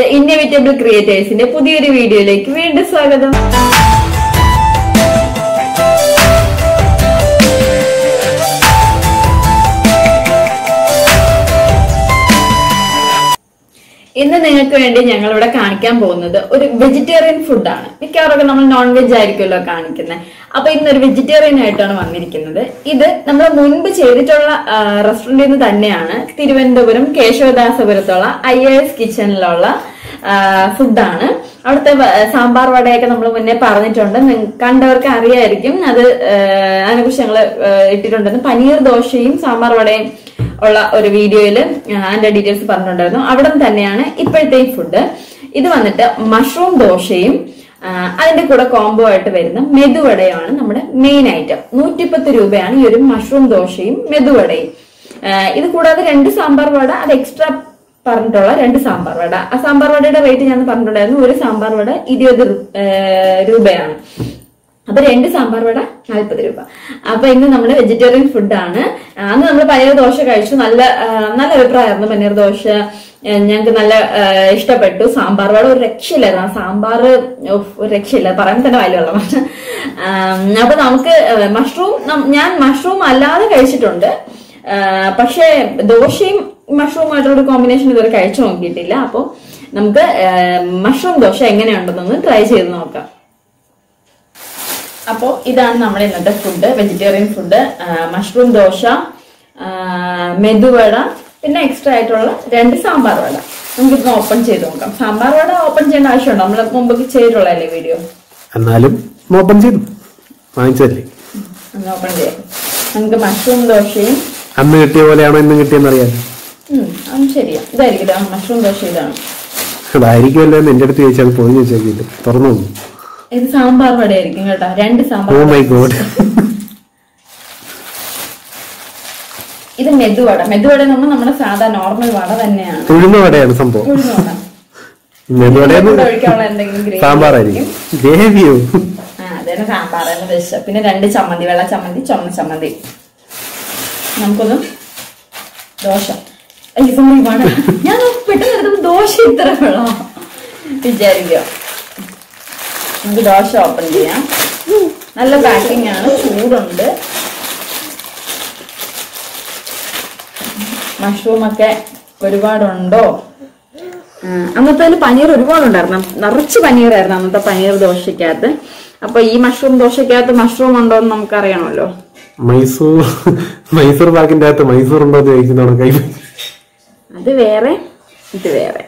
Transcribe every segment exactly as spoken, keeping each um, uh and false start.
The Inevitable Creators in a പുതിയൊരു വീഡിയോയിലേക്ക് വീണ്ടും സ്വാഗതം. ഇന്ന് നിങ്ങൾക്ക് വേണ്ടി ഞങ്ങൾ ഇവിടെ കാണിക്കാൻ പോകുന്നത് ഒരു വെജിറ്റേറിയൻ ഫുഡാണ്. മിക്കവാറൊക്കെ നമ്മൾ നോൺ വെജ് ആയിരിക്കുമല്ലോ കാണിക്കുന്നത്. അപ്പൊ ഇന്നൊരു വെജിറ്റേറിയൻ ആയിട്ടാണ് വന്നിരിക്കുന്നത്. ഇത് നമ്മൾ മുൻപ് ചെയ്തിട്ടുള്ള റെസ്റ്റോറന്റിൽ നിന്ന് തന്നെയാണ്. തിരുവനന്തപുരം കേശവദാസപുരത്തുള്ള ഐയേഴ്സ് കിച്ചണിലുള്ള ഫുഡാണ്. അവിടുത്തെ സാമ്പാർ വടയൊക്കെ നമ്മൾ മുന്നേ പറഞ്ഞിട്ടുണ്ട്, കണ്ടവർക്ക് അറിയായിരിക്കും. അത് അതിനെ കുറിച്ച് ഞങ്ങൾ ഇട്ടിട്ടുണ്ടെന്ന്. പനീർ ദോശയും സാമ്പാർ വടയും ഉള്ള ഒരു വീഡിയോയില് അതിന്റെ ഡീറ്റെയിൽസ് പറഞ്ഞിട്ടുണ്ടായിരുന്നു. അവിടെ തന്നെയാണ് ഇപ്പോഴത്തെ ഫുഡ്. ഇത് വന്നിട്ട് മഷ്റൂം ദോശയും അതിന്റെ കൂടെ കോംബോ ആയിട്ട് വരുന്ന മെതുവടയാണ് നമ്മുടെ മെയിൻ ഐറ്റം. നൂറ്റിപ്പത്ത് രൂപയാണ് ഈ ഒരു മഷ്റൂം ദോശയും മെതുവടയും. ഇത് കൂടാതെ രണ്ട് സാമ്പാർ വട, അത് എക്സ്ട്രാ പറഞ്ഞിട്ടുള്ള രണ്ട് സാമ്പാർ വട. ആ സാമ്പാർ വടയുടെ റേറ്റ് ഞാൻ പറഞ്ഞിട്ടുണ്ടായിരുന്നു. ഒരു സാമ്പാർ വട ഇരുപത് രൂപയാണ്. അപ്പൊ രണ്ട് സാമ്പാർ വട നാൽപ്പത് രൂപ. അപ്പൊ ഇന്ന് നമ്മുടെ വെജിറ്റേറിയൻ ഫുഡാണ്. അന്ന് നമ്മൾ പനീർ ദോശ കഴിച്ചു. നല്ല നല്ല അഭിപ്രായമായിരുന്നു പനീർ ദോശ. ഞങ്ങൾക്ക് നല്ല ഇഷ്ടപ്പെട്ടു. സാമ്പാർ വട ഒരു രക്ഷയില്ലായിരുന്നു. ആ സാമ്പാർ ഒരു രക്ഷയില്ല, പറയാൻ തന്നെ വലിയുള്ള. അപ്പൊ നമുക്ക് മഷ്റൂം, ഞാൻ മഷ്റൂം അല്ലാതെ കഴിച്ചിട്ടുണ്ട്. പക്ഷെ ദോശയും മഷ്റൂമായിട്ടുള്ള കോമ്പിനേഷൻ ഇതുവരെ കഴിച്ചു നോക്കിയിട്ടില്ല. അപ്പൊ നമുക്ക് മഷ്റൂം ദോശ എങ്ങനെയുണ്ടെന്നൊന്ന് ട്രൈ ചെയ്ത് നോക്കാം. അപ്പോ ഇതാണ് നമ്മുടെ ഇന്നത്തെ food, vegetarian food. Mushroom dosa, medu vada, പിന്നെ എക്സ്ട്രാ ആയിട്ടുള്ള രണ്ട് സാമ്പാർ വട. നമുക്കിന്ന് ഓപ്പൺ ചെയ്ത് നോക്കാം. സാമ്പാർ വട ഓപ്പൺ ചെയ്യേണ്ട ആവശ്യമുണ്ടോ? നമ്മൾ മുമ്പ് ചെയ്തിട്ടുള്ളതല്ലേ വീഡിയോ, എന്നാലും ഓപ്പൺ ചെയ്തു വാങ്ങിച്ചല്ലേ. ഓപ്പൺ ചെയ്യാം. നമുക്ക് മഷ്റൂം ദോശയും അന്ന് കിട്ടിയ പോലെയാണോ ഇന്നും കിട്ടിയെന്ന് അറിയാം. അത് ശരിയാ, ഇതായിരിക്കും മഷ്റൂം ദോശ. ഇതാണ് അതായിരിക്കുമല്ലോ എന്ന് എന്റെ അടുത്ത് ചോദിച്ചാൽ പൊതിഞ്ഞ് വെച്ചേക്കില്ല, തുറന്നു. ഇത് സാമ്പാർ വട ആയിരിക്കും കേട്ടോ, രണ്ട് സാമ്പാർ. Oh my God. ഇത് മെതുവട. മെതുവട നമ്മൾ നമ്മുടെ സാധാ നോർമൽ വട തന്നെയാണ്. ഉഴുന്ന വടയാണ് സംഭവം. ഒഴിക്കാനുള്ള എന്തെങ്കിലും സാമ്പാറായിരിക്കും. ഗ്രേവിയോ? ആ അതന്നെ സാമ്പാറെന്ന് വെച്ച. പിന്നെ രണ്ട് ചമ്മന്തി, വെള്ള ചമ്മന്തി, ചുമന്ന ചമ്മന്തി. നമുക്കൊന്ന് ദോശ. ഞാൻ പെട്ടെന്ന് എടുത്തപ്പോ ദോശ ഇത്ര വെള്ളം വിചാരിക്കുക. നമുക്ക് ദോശ ഓപ്പൺ ചെയ്യാം. നല്ല പാക്കിംഗ് ആണ്, ചൂടുണ്ട്. മഷ്റൂം ഒക്കെ ഒരുപാടുണ്ടോ? അന്നത്തെ പനീർ ഒരുപാടുണ്ടായിരുന്നു, നിറച്ച് പനീറായിരുന്നു അന്നത്തെ പനീർ ദോശക്കകത്ത്. അപ്പൊ ഈ മഷ്റൂം ദോശക്കകത്ത് മഷ്റൂം ഉണ്ടോ എന്ന് നമുക്കറിയണമല്ലോ. മൈസൂർ മൈസൂർ പാക്കിന്റെ അകത്ത് മൈസൂർ ഉണ്ടോ എന്ന് ചോദിക്കുന്നതാണ് കൈ. അത് വേറെ, ഇത് വേറെ.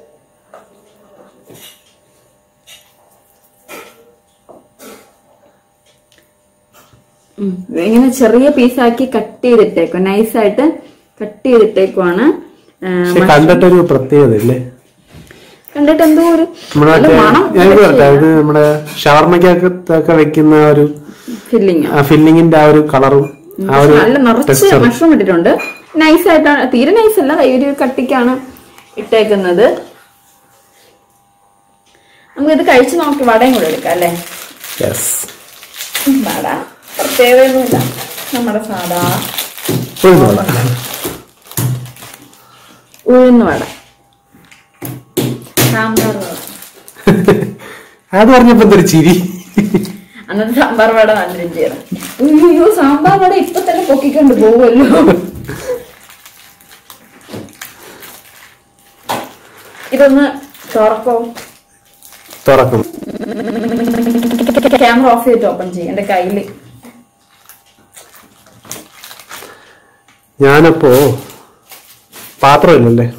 ഇങ്ങനെ ചെറിയ പീസാക്കി കട്ട് ചെയ്തിട്ടേക്കും, നൈസായിട്ട് കട്ട് ചെയ്തിട്ടേക്കുവാണ്. കണ്ടിട്ടൊരു പ്രത്യേകത ഇല്ലേ? കണ്ടിട്ട് എന്തോ ഒരു നമ്മുടെ ഷവർമ്മയ്ക്കൊക്കെ വെക്കുന്ന ഒരു ഫില്ലിങ്, ഫില്ലിങ്ങിന്റെ ആ ഒരു കളറും നല്ല നിറച്ച് മഷ്റൂം ഇട്ടിട്ടുണ്ട്. നൈസായിട്ടാണ്, തീരെ നൈസല്ല, ഒരു കട്ടിക്കാണ് ഇട്ടേക്കുന്നത്. നമുക്കിത് കഴിച്ചു നോക്കി വടയും കൂടെ എടുക്കാം അല്ലേ? വട പ്രത്യേകതയൊന്നുമില്ല, നമ്മുടെ സാധാ ഉഴുന്ന് വട, സാമ്പാർ വട. അത് പറഞ്ഞപ്പോ എന്തൊരു ചിരി. അന്നത്തെ സാമ്പാർ വട നല്ല രുചിയാണ്. അയ്യോ, സാമ്പാർ വട ഇപ്പൊ തന്നെ പൊക്കിക്കൊണ്ട് പോവുമല്ലോ. ഇതൊന്ന് തുറക്കോ? തുറക്കും. ക്യാമറ ഓഫ് ചെയ്തിട്ട് ഓപ്പൺ ചെയ്യും. എന്റെ കയ്യില് ഞാനപ്പോ പാത്രമില്ലല്ലേ?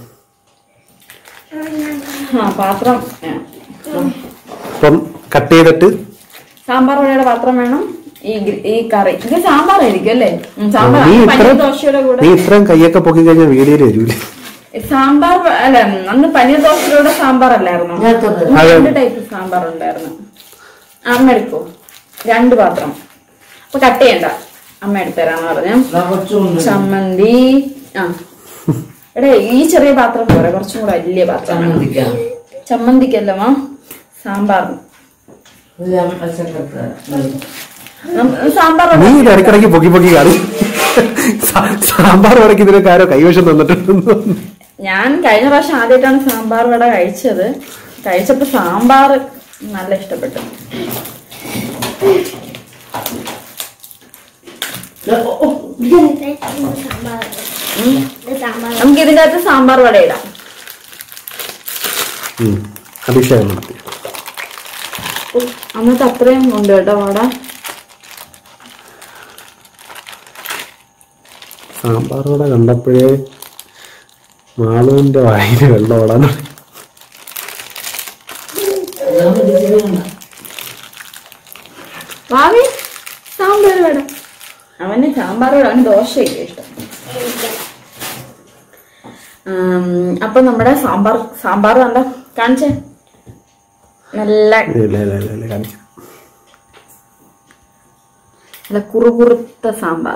ആ പാത്രം അപ്പം കട്ട് ചെയ്തിട്ട് സാമ്പാർ വടയുടെ പാത്രം വേണം. ഈ ഈ കറി ഇത് സാമ്പാറായിരിക്കും അല്ലേ? സാമ്പാർ ദോശയുടെ കൂടെ. നീ ഇത്രയും കൈയൊക്കെ പൊക്കി കഴിഞ്ഞാൽ വീഡിയോയിൽ വരൂലേ? സാമ്പാർ അല്ല, അന്ന് പനീർ ദോശയുടെ സാമ്പാർ അല്ലായിരുന്നു, രണ്ട് ടൈപ്പ് സാമ്പാർ ഉണ്ടായിരുന്നു. അമ്മ എടുക്കോ? രണ്ട് പാത്രം. അപ്പൊ കട്ട് ചെയ്യണ്ട, അമ്മ എടുത്തരാന്ന് പറഞ്ഞു. ചമ്മന്തി. ആ എടേ, ഈ ചെറിയ പാത്രം പോരെ, കുറച്ചും കൂടെ വലിയ പാത്രം. ചമ്മന്തിക്കല്ലമ്മ, സാമ്പാറിന്. സാമ്പാർ ഇടയ്ക്കിടയ്ക്ക് പൊക്കി പൊക്കി കാണും. സാമ്പാർ വടക്ക് ഇതിനൊക്കെ ആരോ കൈവശം തന്നിട്ടുണ്ട്. ഞാൻ കഴിഞ്ഞ പ്രാവശ്യം ആദ്യമായിട്ടാണ് സാമ്പാർ വട കഴിച്ചത്. കഴിച്ചപ്പോ സാമ്പാർ നല്ല ഇഷ്ടപ്പെട്ടു. നമുക്ക് ഇതിന്റെ അകത്ത് സാമ്പാർ വട ഇടാം. അന്നത്തെ അത്രയും ഉണ്ട് കേട്ടോ വട. സാമ്പാർ വട കണ്ടപ്പോഴേ മാളുവിന്റെ വായില് വെള്ളം ഓടാൻ ഭാവി സാമ്പാർ വട. അവന് സാമ്പാർ വട, അവന് ദോശയൊക്കെ ഇഷ്ടം. അപ്പൊ നമ്മുടെ സാമ്പാർ സാമ്പാർ കണ്ട കാണിച്ചേ, നല്ല നല്ല കുറുകുറുത്ത സാമ്പാർ.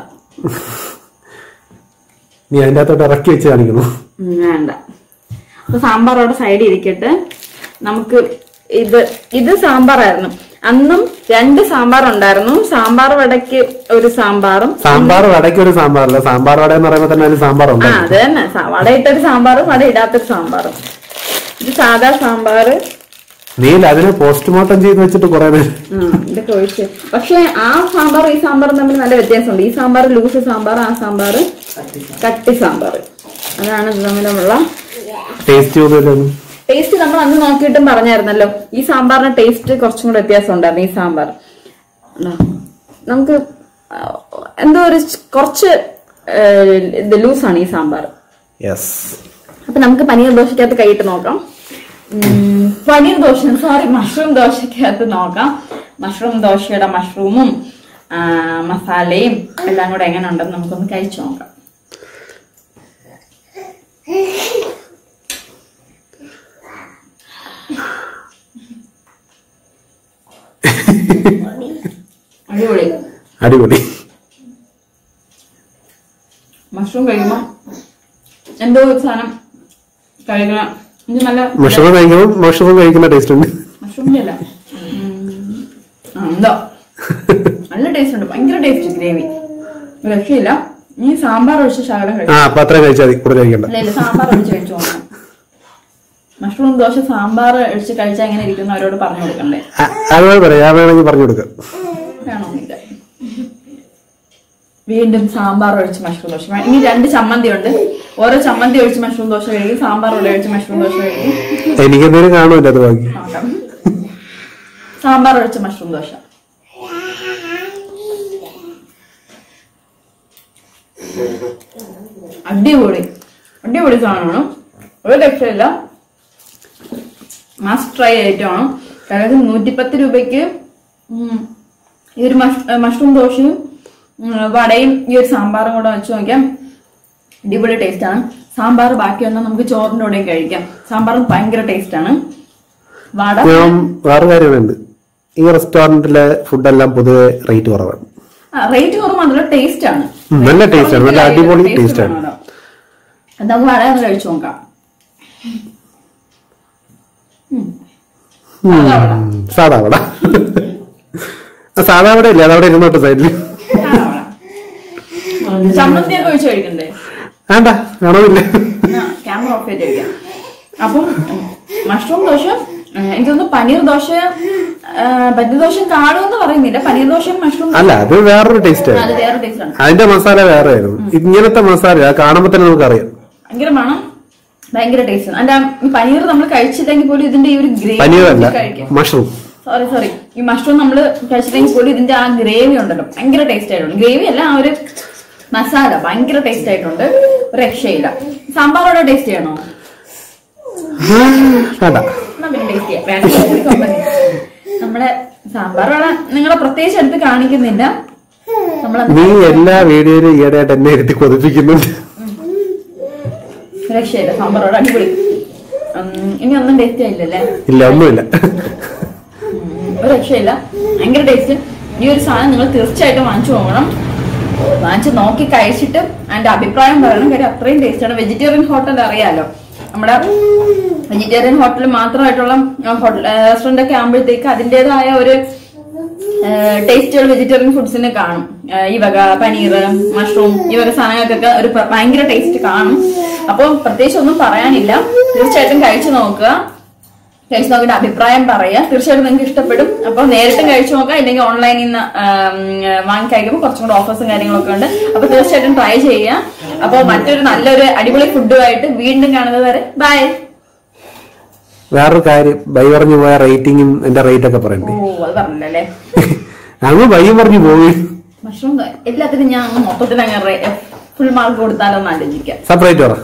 നീ അതിന്റെ അകത്തോട്ട് ഇറക്കി വെച്ച് കാണിക്കുന്നു. വേണ്ട. അപ്പൊ സാമ്പാർ അവിടെ സൈഡിൽ ഇരിക്കട്ടെ. നമുക്ക് ഇത് ഇത് സാമ്പാറായിരുന്നു. അന്നും രണ്ട് സാമ്പാർ ഉണ്ടായിരുന്നു. സാമ്പാർ വടയ്ക്ക് ഒരു സാമ്പാറും. സാമ്പാർ വടയ്ക്ക് ഒരു സാമ്പാറല്ല, സാമ്പാർ വട എന്ന് പറയുമ്പോ തന്നെ സാമ്പാർ ഉണ്ട്. ആ അത് തന്നെ, വട ഇട്ടൊരു സാമ്പാറും വട ഇടാത്തൊരു സാമ്പാറും. ഇത് സാധാ സാമ്പാർ. നീ അതിനെ പോസ്റ്റ്മോർട്ടം ചെയ്ത് വെച്ചിട്ട് കുറെ നേരം ഇതൊക്കെ ഒഴിച്ച്. പക്ഷെ ആ സാമ്പാർ ഈ സാമ്പാറും തമ്മിൽ നല്ല വ്യത്യാസമുണ്ട്. ഈ സാമ്പാർ ലൂസ് സാമ്പാർ, ആ സാമ്പാർ കട്ടി സാമ്പാർ. അതാണ് ഇത് തമ്മിലുള്ള ടേസ്റ്റ്. ടേസ്റ്റ് നമ്മൾ അന്ന് നോക്കിയിട്ടും പറഞ്ഞായിരുന്നല്ലോ, ഈ സാമ്പാറിന് ടേസ്റ്റ് കുറച്ചും കൂടെ വ്യത്യാസം ഉണ്ടായിരുന്നു. ഈ സാമ്പാർ നമുക്ക് എന്തോ ഒരു കുറച്ച് ഇത് ലൂസാണ് ഈ സാമ്പാർ. അപ്പൊ നമുക്ക് പനീർ ദോശക്കകത്ത് കൈയിട്ട് നോക്കാം. പനീർ ദോശ സോറി മഷ്റൂം ദോശക്കകത്ത് നോക്കാം. മഷ്റൂം ദോശയുടെ മഷ്റൂമും മസാലയും എല്ലാം കൂടെ എങ്ങനെ ഉണ്ടെന്ന് നമുക്കൊന്ന് കഴിച്ചു നോക്കാം. അടിപൊളി അടിപൊളി. മഷ്റൂം കഴിക്കുമ്പോ എന്തോ ഒരു സാധനം കഴിക്കണം. നല്ല മഷ്റൂം കഴിക്കുമ്പോൾ മഷ്റൂം കഴിക്കുന്ന ടേസ്റ്റ് ഉണ്ട്. മഷ്റൂമിന്റെ അല്ല, എന്തോ നല്ല ടേസ്റ്റ് ഉണ്ട്. ഭയങ്കര ടേസ്റ്റ്. ഗ്രേവി രക്ഷയില്ല. ഈ സാമ്പാർ ഒഴിച്ച ശകലം കഴിക്കും. സാമ്പാർ ഒഴിച്ച് കഴിച്ചു നോക്കണം. മഷ്റൂം ദോശ സാമ്പാർ ഒഴിച്ച് കഴിച്ചാൽ എങ്ങനെ ഇരിക്കുന്നു അവരോട് പറഞ്ഞു കൊടുക്കണ്ടേ? പറഞ്ഞു കൊടുക്കാം. വേണമെന്നില്ല. വീണ്ടും സാമ്പാർ ഒഴിച്ച് മഷ്റൂം ദോശ. ഇനി രണ്ട് ചമ്മന്തി ഉണ്ട്. ഓരോ ചമ്മന്തി ഒഴിച്ച് മഷ്റൂം ദോശ കഴിക്കും, സാമ്പാർ ഒഴിച്ച് മഷ്റൂം ദോശ കഴിക്കും. എനിക്കെന്തെങ്കിലും കാണുമല്ലോ അത് ബാക്കി. സാമ്പാർ ഒഴിച്ച് മഷ്റൂം ദോശ. അടിപൊളി അടിപൊളി സാധനമാണ്. ഒരു രക്ഷയില്ല. മസ്റ്റ് ട്രൈ ആയിട്ടാണ്. അതായത് നൂറ്റിപ്പത്ത് രൂപയ്ക്ക് ഈ ഒരു മഷ്റൂം ദോശയും വടയും ഈ ഒരു സാമ്പാറും കൂടെ വെച്ച് നോക്കിയാൽ അടിപൊളി ടേസ്റ്റ് ആണ്. സാമ്പാർ ബാക്കി വന്നാൽ നമുക്ക് ചോറിന്റെ കൂടെയും കഴിക്കാം. സാമ്പാറും ഭയങ്കര ടേസ്റ്റ് ആണ്. വട വേറെ കാര്യമുണ്ട്, ഈ റെസ്റ്റോറന്റിലെ ഫുഡെല്ലാം പൊതുവെ റേറ്റ് കുറവാണ്. റേറ്റ് കുറവ് മാത്രമല്ല ടേസ്റ്റ് ആണ്. നല്ല ടേസ്റ്റ് ആണ്. നല്ല അടിപൊളി ടേസ്റ്റ് ആണ്. നമുക്ക് വട ഒന്ന് കഴിച്ചു നോക്കാം. സാധാ വട സാധാ വട ഇല്ല, അതവിടെ ഇരുന്നോട്ടെ സൈഡില്. ചമ്മന്തിയൊക്കെ ഒഴിച്ച് കഴിക്കണ്ടേ? വേണ്ട, വേണമെന്നില്ല. ക്യാമറ ഓഫ് ചെയ്ത് കഴിക്കാം. അപ്പം മഷ്റൂം ദോശ, എനിക്കൊന്ന് പനീർ ദോശ പനീർ ദോശ കാണുമെന്ന് പറയുന്നില്ല. പനീർ ദോശയും മഷ്റൂം അല്ല, അത് വേറൊരു ടേസ്റ്റ് ആണ്. അത് വേറെ ടേസ്റ്റ് ആണ്. അതിന്റെ മസാല വേറെ ആയിരുന്നു. ഇങ്ങനത്തെ മസാല കാണുമ്പോ തന്നെ നമുക്കറിയാം. ഭയങ്കര മണം, ഭയങ്കര ടേസ്റ്റ് ആണ്. അതിന്റെ പനീർ നമ്മൾ കഴിച്ചില്ലെങ്കിൽ പോലും ഇതിന്റെ ഈ ഒരു ഗ്രേവി കഴിക്കാം. മഷ്റൂം സോറി സോറി ഈ മഷ്റൂം നമ്മൾ കഴിച്ചില്ലെങ്കിൽ പോലും ഇതിന്റെ ആ ഗ്രേവി ഉണ്ടല്ലോ ഭയങ്കര ടേസ്റ്റ് ആയിട്ടുണ്ട്. ഗ്രേവി അല്ല, ആ ഒരു മസാല ഭയങ്കര ടേസ്റ്റ് ആയിട്ടുണ്ട്. ഒരു രക്ഷയില്ല. സാമ്പാറോടെ ടേസ്റ്റ് ചെയ്യണോ? ടേസ്റ്റ് ചെയ്യാം. വേണ്ട, നമ്മുടെ സാമ്പാറോടെ നിങ്ങളെ പ്രത്യേകിച്ച് എടുത്ത് കാണിക്കുന്നില്ല. നീ എല്ലാ വീഡിയോയിലും ഈയിടെയായിട്ട് എന്നെ ഇരുത്തി കൊതിപ്പിക്കുന്നുണ്ട്. രക്ഷയില്ല. സാമ്പാറോടെ അടിപൊളി. ഇനി ഒന്നും ടേസ്റ്റ് ആയില്ലല്ലേ? ഇല്ല, ഒന്നുമില്ല. ഒരു രക്ഷയില്ല. ഭയങ്കര ടേസ്റ്റ്. ഈ ഒരു സാധനം നിങ്ങൾ തീർച്ചയായിട്ടും വാങ്ങിച്ചു പോകണം. വാങ്ങിച്ച് നോക്കി കഴിച്ചിട്ട് അതിന്റെ അഭിപ്രായം പറയണം. കാര്യം അത്രയും ടേസ്റ്റ് ആണ്. വെജിറ്റേറിയൻ ഹോട്ടൽ അറിയാലോ, നമ്മുടെ വെജിറ്റേറിയൻ ഹോട്ടൽ മാത്രമായിട്ടുള്ള റെസ്റ്റോറന്റ് ഒക്കെ ആകുമ്പോഴത്തേക്ക് അതിൻ്റെതായ ഒരു ടേസ്റ്റുകൾ വെജിറ്റേറിയൻ ഫുഡ്സിന് കാണും. ഈ വക പനീർ, മഷ്റൂം, ഈ വക സാധനങ്ങൾക്കൊക്കെ ഒരു ഭയങ്കര ടേസ്റ്റ് കാണും. അപ്പോൾ പ്രത്യേകിച്ച് ഒന്നും പറയാനില്ല. തീർച്ചയായിട്ടും കഴിച്ചു നോക്കുക. കഴിച്ചു നോക്കിയിട്ട് അഭിപ്രായം പറയുക. തീർച്ചയായിട്ടും നിങ്ങൾക്ക് ഇഷ്ടപ്പെടും. അപ്പൊ നേരിട്ടും കഴിച്ചു നോക്കാം, ഇല്ലെങ്കിൽ ഓൺലൈനിൽ നിന്ന് വാങ്ങി കഴിക്കുമ്പോൾ കുറച്ചും കൂടെ ഓഫേഴ്സും കാര്യങ്ങളൊക്കെ ഉണ്ട്. അപ്പൊ തീർച്ചയായിട്ടും ട്രൈ ചെയ്യുക. അപ്പൊ മറ്റൊരു നല്ലൊരു അടിപൊളി ഫുഡുമായിട്ട് വീണ്ടും കാണുന്നത് വരെ ബൈ. വേറൊരു കാര്യം, ബൈ പറഞ്ഞു പോയ റേറ്റിംഗും എന്റെ റേറ്റ് ഒക്കെ പറയണ്ടേ? ഓ അത് പറഞ്ഞല്ലേ. അങ്ങ് ബൈ പറഞ്ഞു പോയി. മഷ്റൂം എല്ലാത്തിനും ഞാൻ മൊത്തത്തിൽ അങ്ങനെ ഫുൾ മാർക്ക് കൊടുത്താലോ എന്ന് ആലോചിക്കാം. സെപ്പറേറ്റ് പറ.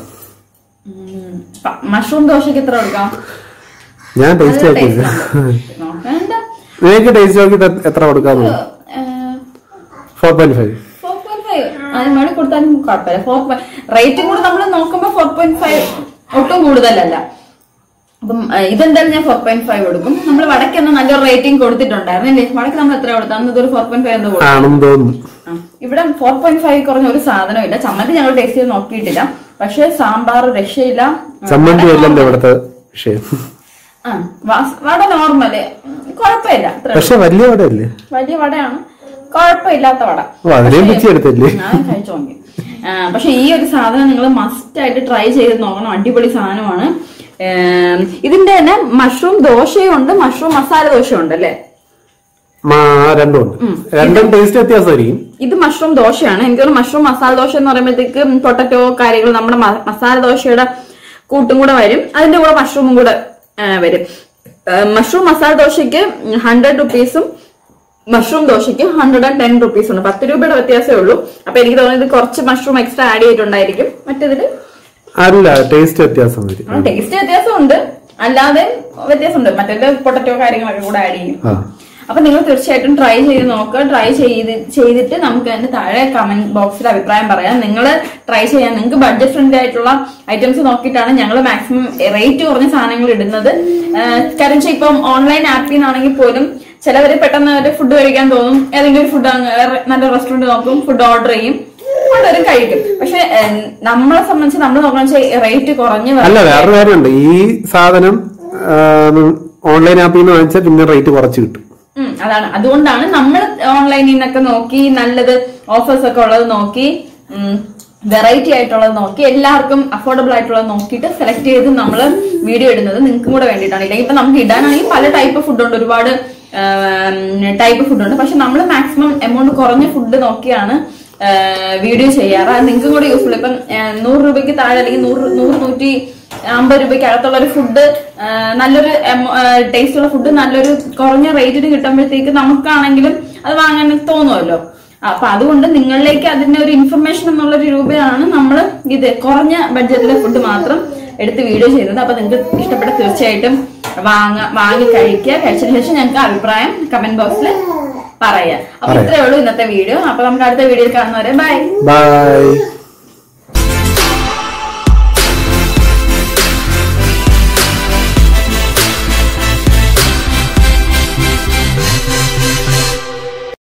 മഷ്റൂം ദോശക്ക് എത്ര കൊടുക്കാം? ഞാൻ ടേസ്റ്റ് നോക്കിയില്ല. നിങ്ങൾക്ക് ടേസ്റ്റ് നോക്കിട്ട് എത്ര കൊടുക്കാമോ? Four point five four point five അതിന് വേണ്ടി കൊടുത്താലും കുഴപ്പമില്ല. ഫോർ റേറ്റും കൂടെ നമ്മൾ നോക്കുമ്പോ ഫോർ പോയിന്റ് ഫൈവ് ഒട്ടും കൂടുതലല്ല. അപ്പം ഇതെന്തായാലും ഞാൻ ഫോർ പോയിന്റ് ഫൈവ് കൊടുക്കും. നമ്മൾ വടക്കൊന്നും നല്ലൊരു റേറ്റിംഗ് കൊടുത്തിട്ടുണ്ടായിരുന്നു അല്ലേ? വടക്ക് നമ്മൾ എത്ര കൊടുത്താൽ ഇതൊരു ഫോർ പോയിന്റ് ഫൈവ് എന്ന് കൊടുക്കും. ഇവിടെ ഫോർ പോയിന്റ് ഫൈവ് കുറഞ്ഞ ഒരു സാധനം ഇല്ല. ചമ്മന്തി ഞങ്ങൾ ടേസ്റ്റ് ചെയ്ത് നോക്കിയിട്ടില്ല, പക്ഷെ സാമ്പാർ രക്ഷയില്ല. ചമ്മന്തി ഇവിടുത്തെ വിഷയം. ആ വട നോർമല് കുഴപ്പമില്ല. പക്ഷെ വലിയ വടയല്ലേ? വലിയ വടയാണ്, കുഴപ്പമില്ലാത്ത വട. ഞാൻ കഴിച്ചു നോക്കി. പക്ഷെ ഈ ഒരു സാധനം നിങ്ങൾ മസ്റ്റ് ആയിട്ട് ട്രൈ ചെയ്ത് നോക്കണം. അടിപൊളി സാധനമാണ്. ഇതിന്റെ തന്നെ മഷ്റൂം ദോശയുണ്ട്, മഷ്റൂം മസാല ദോശയുണ്ട് അല്ലേ? രണ്ടും ടേസ്റ്റ് വ്യത്യാസമായിരിക്കും. ഇത് മഷ്റൂം ദോശയാണ്. എനിക്കൊരു മഷ്റൂം മസാല ദോശ എന്ന് പറയുമ്പോഴത്തേക്ക് പൊട്ടറ്റോ കാര്യങ്ങൾ നമ്മുടെ മസാല ദോശയുടെ കൂട്ടും കൂടെ വരും, അതിന്റെ കൂടെ മഷ്റൂമും കൂടെ വരും. മഷ്റൂം മസാല ദോശയ്ക്ക് ഹൺഡ്രഡ് റുപ്പീസും മഷ്റൂം ദോശയ്ക്ക് ഹൺഡ്രഡ് ആൻഡ് ടെൻ റുപ്പീസ് ഉണ്ട്. പത്ത് രൂപയുടെ വ്യത്യാസമേ ഉള്ളൂ. അപ്പൊ എനിക്ക് തോന്നുന്നത് കുറച്ച് മഷ്റൂം എക്സ്ട്രാ ആഡ് ചെയ്തിട്ടുണ്ടായിരിക്കും. മറ്റേതില് അല്ല, ടേസ്റ്റ് വ്യത്യാസം ടേസ്റ്റ് വ്യത്യാസം ഉണ്ട്, അല്ലാതെ വ്യത്യാസമുണ്ട്. മറ്റേ പൊട്ടറ്റോ കാര്യങ്ങളൊക്കെ കൂടെ ആഡ് ചെയ്യും. അപ്പൊ നിങ്ങൾ തീർച്ചയായിട്ടും ട്രൈ ചെയ്ത് നോക്കുക. ട്രൈ ചെയ്ത് ചെയ്തിട്ട് നമുക്ക് അതിന്റെ താഴെ കമന്റ് ബോക്സിൽ അഭിപ്രായം പറയാം. നിങ്ങൾ ട്രൈ ചെയ്യാൻ നിങ്ങൾക്ക് ബഡ്ജറ്റ് ഫ്രണ്ട്ലി ആയിട്ടുള്ള ഐറ്റംസ് നോക്കിയിട്ടാണ് ഞങ്ങൾ മാക്സിമം റേറ്റ് കുറഞ്ഞ സാധനങ്ങൾ ഇടുന്നത്. കാരണം ഇപ്പം ഓൺലൈൻ ആപ്പിൽ നിന്നാണെങ്കിൽ പോലും ചിലവര് പെട്ടെന്ന് ഒരു ഫുഡ് കഴിക്കാൻ തോന്നും, ഏതെങ്കിലും ഒരു ഫുഡ് നല്ല റെസ്റ്റോറന്റ് നോക്കും, ഫുഡ് ഓർഡർ ചെയ്യും, വളരെ കഴിക്കും. പക്ഷെ നമ്മളെ സംബന്ധിച്ച് നമ്മൾ നോക്കണമെന്ന് വെച്ചാൽ റേറ്റ് കുറഞ്ഞ്. അല്ല, വേറൊരു കാര്യമുണ്ട്. ഈ സാധനം ഓൺലൈൻ ആപ്പിൽ നിന്ന് വാങ്ങിച്ചാൽ പിന്നെ റേറ്റ് കുറച്ച് കിട്ടും. അതാണ്, അതുകൊണ്ടാണ് നമ്മൾ ഓൺലൈനിൽ നിന്നൊക്കെ നോക്കി നല്ലത് ഓഫേഴ്സ് ഒക്കെ ഉള്ളത് നോക്കി വെറൈറ്റി ആയിട്ടുള്ളത് നോക്കി എല്ലാവർക്കും അഫോർഡബിൾ ആയിട്ടുള്ളത് നോക്കിയിട്ട് സെലക്ട് ചെയ്ത് നമ്മൾ വീഡിയോ ഇടുന്നത് നിങ്ങൾക്കും കൂടെ വേണ്ടിയിട്ടാണ്. ഇല്ലെങ്കിൽ ഇപ്പൊ നമുക്ക് ഇടാനാണെങ്കിൽ പല ടൈപ്പ് ഫുഡ് ഉണ്ട്, ഒരുപാട് ടൈപ്പ് ഫുഡ് ഉണ്ട്. പക്ഷെ നമ്മൾ മാക്സിമം എമൗണ്ട് കുറഞ്ഞ ഫുഡ് നോക്കിയാണ് വീഡിയോ ചെയ്യാറ്. അത് നിങ്ങൾക്കും കൂടെ യൂസ്ഫുൾ. ഇപ്പം നൂറ് രൂപയ്ക്ക് താഴെ അല്ലെങ്കിൽ നൂറ് നൂറ് നൂറ്റി അമ്പത് രൂപയ്ക്ക് അകത്തുള്ള ഒരു ഫുഡ്, നല്ലൊരു ടേസ്റ്റ് ഉള്ള ഫുഡ് നല്ലൊരു കുറഞ്ഞ റേറ്റിന് കിട്ടുമ്പോഴത്തേക്ക് നമുക്കാണെങ്കിലും അത് വാങ്ങാൻ തോന്നുമല്ലോ. അപ്പൊ അതുകൊണ്ട് നിങ്ങളിലേക്ക് അതിന്റെ ഒരു ഇൻഫർമേഷൻ എന്നുള്ളൊരു രൂപയാണ് നമ്മൾ ഇത് കുറഞ്ഞ ബഡ്ജറ്റിലെ ഫുഡ് മാത്രം എടുത്ത് വീഡിയോ ചെയ്തത്. അപ്പൊ നിങ്ങൾക്ക് ഇഷ്ടപ്പെട്ട തീർച്ചയായിട്ടും വാങ്ങ വാങ്ങി കഴിക്കുക. കഴിച്ചതിന് ശേഷം ഞങ്ങൾക്ക് അഭിപ്രായം കമന്റ് ബോക്സിൽ പറയാം. അപ്പൊ ഇത്രയേ ഉള്ളൂ ഇന്നത്തെ വീഡിയോ. അപ്പൊ നമുക്ക് അടുത്ത വീഡിയോയിൽ കാണുന്നവരെ ബൈ ബൈ.